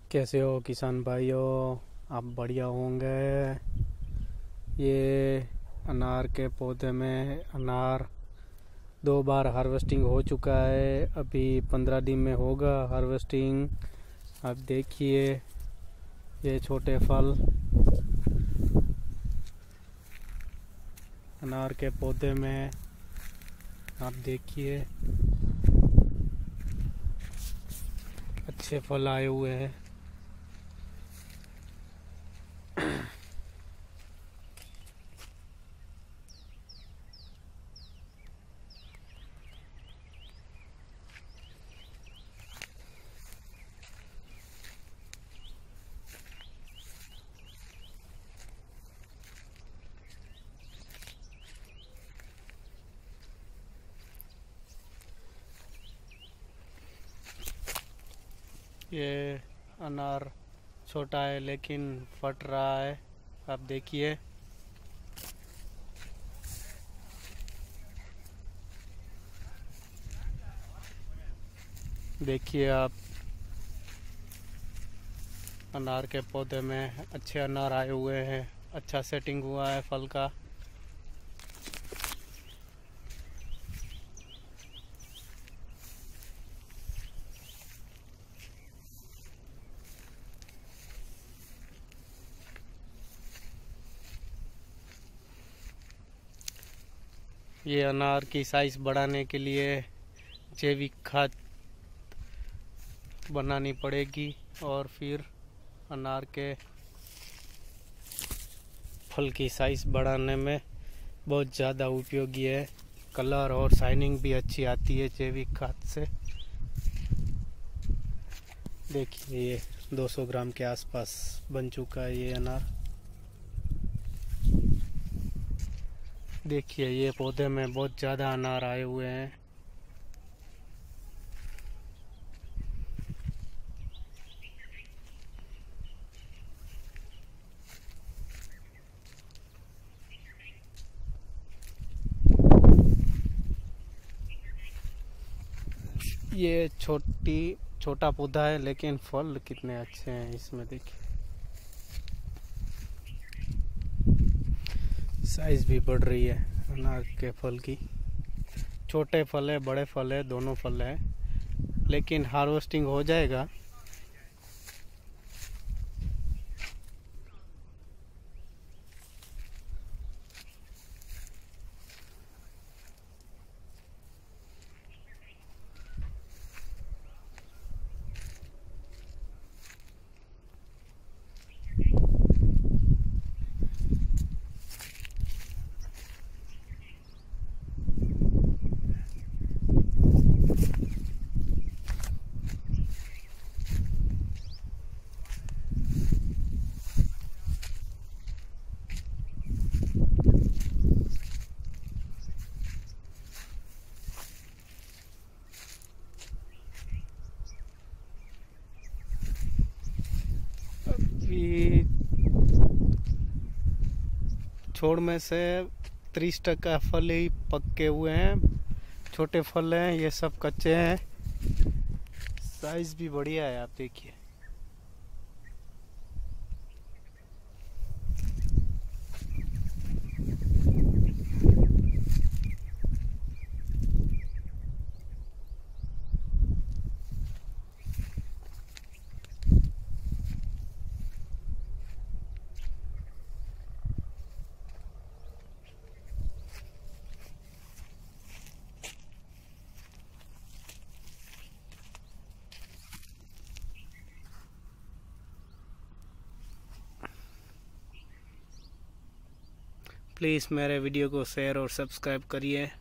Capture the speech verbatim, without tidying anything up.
कैसे हो किसान भाइयों? आप बढ़िया होंगे। ये अनार के पौधे में अनार दो बार हार्वेस्टिंग हो चुका है। अभी पंद्रह दिन में होगा हार्वेस्टिंग। आप देखिए ये छोटे फल अनार के पौधे में, आप देखिए अच्छे फल आए हुए हैं। ये अनार छोटा है लेकिन फट रहा है। आप देखिए देखिए आप अनार के पौधे में अच्छे अनार आए हुए हैं। अच्छा सेटिंग हुआ है फल का। ये अनार की साइज बढ़ाने के लिए जैविक खाद बनानी पड़ेगी और फिर अनार के फल की साइज बढ़ाने में बहुत ज़्यादा उपयोगी है। कलर और शाइनिंग भी अच्छी आती है जैविक खाद से। देखिए ये दो सौ ग्राम के आसपास बन चुका है ये अनार। देखिए ये पौधे में बहुत ज़्यादा अनार आए हुए हैं। ये छोटी छोटा पौधा है लेकिन फल कितने अच्छे हैं इसमें। देखिए साइज भी बढ़ रही है अनार के फल की। छोटे फल है, बड़े फल है, दोनों फल है, लेकिन हार्वेस्टिंग हो जाएगा। अभी छोड़ में से तीस टका फल ही पके हुए हैं। छोटे फल हैं, ये सब कच्चे हैं। साइज भी बढ़िया है, आप देखिए। प्लीज़ मेरे वीडियो को शेयर और सब्सक्राइब करिए।